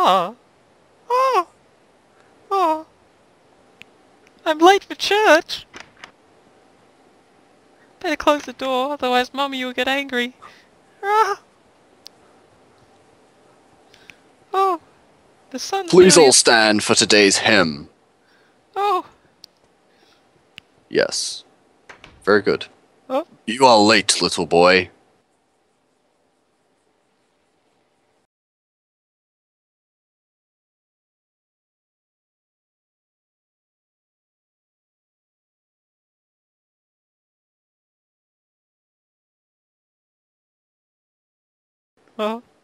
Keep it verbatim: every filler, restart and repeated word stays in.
Oh. Oh. Oh. I'm late for church. Better close the door, otherwise Mummy will get angry. Ah. Oh. The sun's Please nearly all up. stand for today's hymn. Oh. Yes. Very good. Oh. You are late, little boy. Oh.